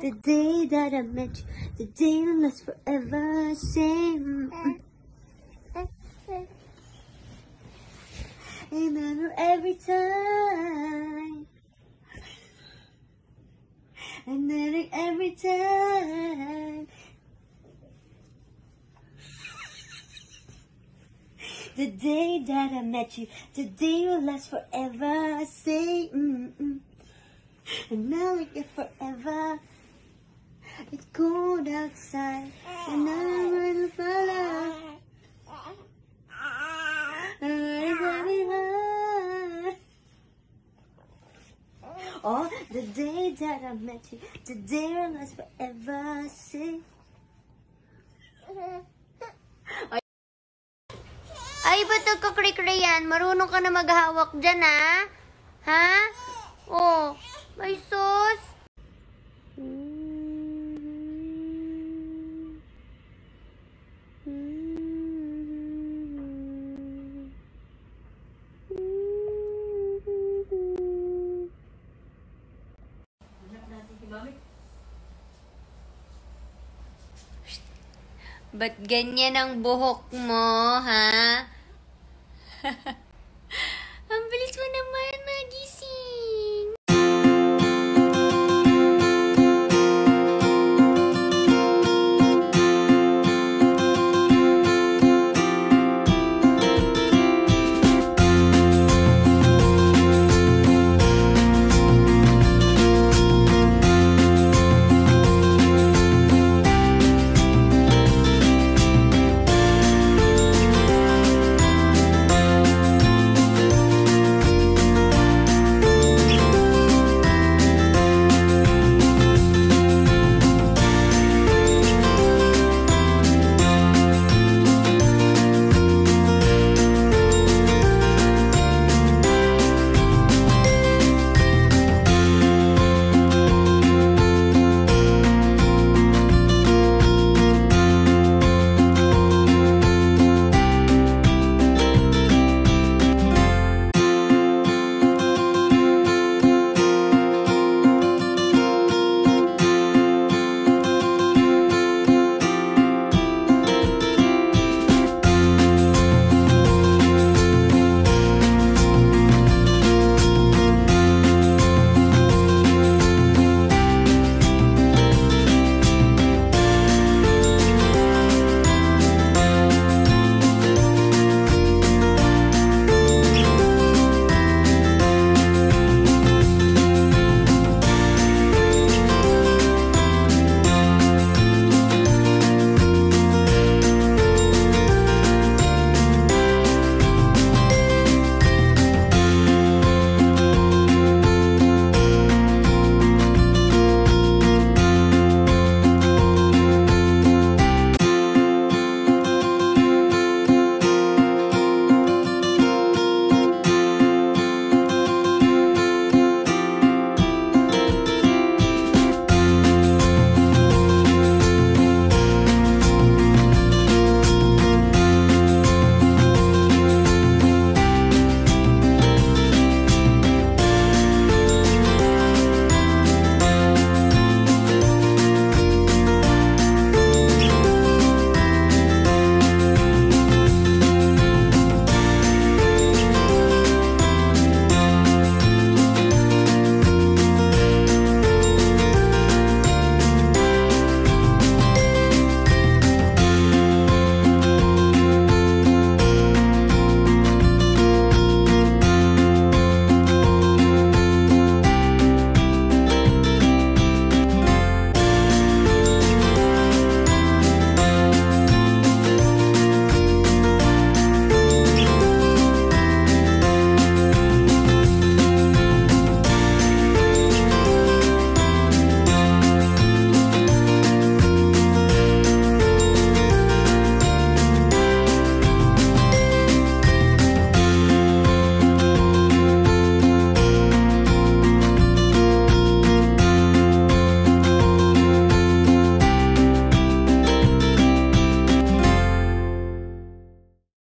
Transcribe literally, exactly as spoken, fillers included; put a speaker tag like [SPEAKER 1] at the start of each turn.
[SPEAKER 1] The day that I met you, the day will last forever. Same. Remember every time. And then every time. The day that I met you, the day will last forever. Say, mm mm. And now like it forever. It's cold outside, and I'm gonna follow. Oh, the day that I met you, the day will last forever. Say. Ay, ba't nagkakri-kri yan? Marunong ka na maghawak dyan, ha? Ha? Oh, may sus. Ba't ganyan ang buhok mo, ha?